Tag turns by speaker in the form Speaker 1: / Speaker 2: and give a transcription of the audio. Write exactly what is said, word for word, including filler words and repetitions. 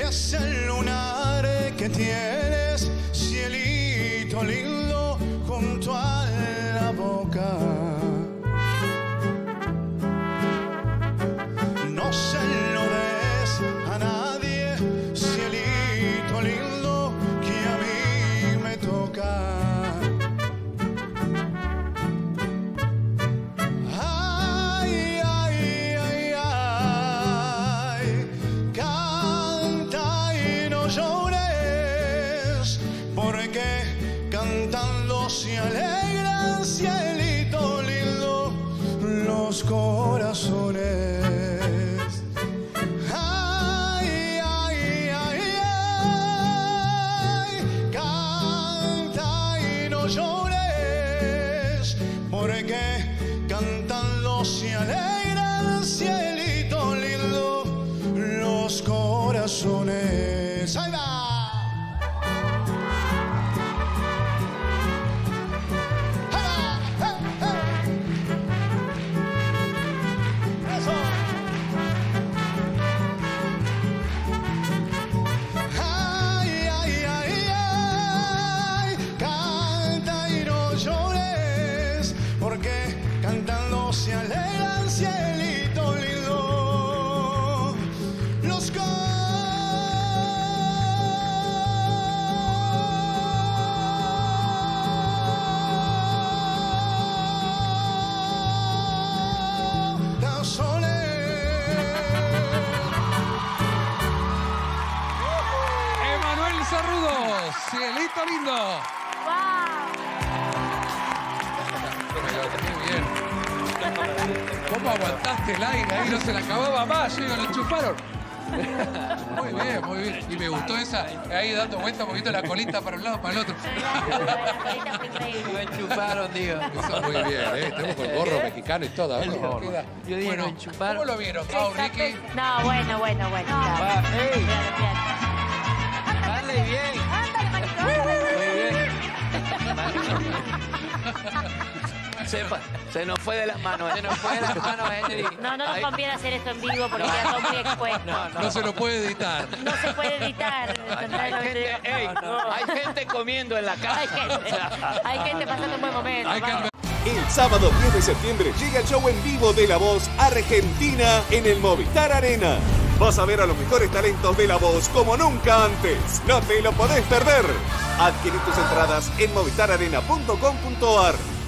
Speaker 1: es el lunar que tienes, cielito lindo, junto a la boca. No se lo des a nadie, cielito lindo, que a mí me toca. Ay, ay, ay, ay, canta y no llores, porque cantando se alegran, cielito lindo, los corazones. Ay, ay, ay, ay, canta y no llores, porque cantando se alegran, cielito lindo, los corazones. ¡Ahí va! Cantando se alegran, cielito lindo, los corazones.
Speaker 2: Emanuel Cerrudo, cielito lindo.
Speaker 3: ¡Wow!
Speaker 2: ¿Cómo aguantaste el aire ahí? No se la acababa más, yo digo, lo chuparon. Muy bien, muy bien. Y me gustó esa, ahí dando vuelta un poquito la colita para un lado, para el otro.
Speaker 4: Me chuparon, digo.
Speaker 2: Eso muy bien, ¿eh? Tenemos con el gorro mexicano y todo. ¿eh?
Speaker 4: Yo dije,
Speaker 2: Bueno,
Speaker 4: me chuparon.
Speaker 2: ¿cómo lo vieron, Mau, Ricky?
Speaker 3: No, bueno, bueno, bueno. ya.
Speaker 4: Va, ey,
Speaker 3: Piano, piano.
Speaker 4: dale bien.
Speaker 3: Ándale, manito,
Speaker 4: Muy
Speaker 3: ándale.
Speaker 4: bien. Se, fa- se nos fue de las manos, se nos fue de las manos, Henry.
Speaker 3: No, no nos
Speaker 4: Ahí-
Speaker 3: conviene hacer esto en vivo porque
Speaker 4: No.
Speaker 3: ya está muy expuesto.
Speaker 4: No, no.
Speaker 2: No se lo puede editar.
Speaker 3: No se puede editar.
Speaker 4: Hay gente, ey, hay gente comiendo en la casa.
Speaker 3: Hay gente, hay gente pasando un buen momento.
Speaker 2: Hay que
Speaker 3: vamos.
Speaker 5: El sábado diez de septiembre llega el show en vivo de La Voz Argentina en el Movistar Arena. Vas a ver a los mejores talentos de La Voz como nunca antes. No te lo podés perder. Adquirí tus entradas en movistar arena punto com punto ar.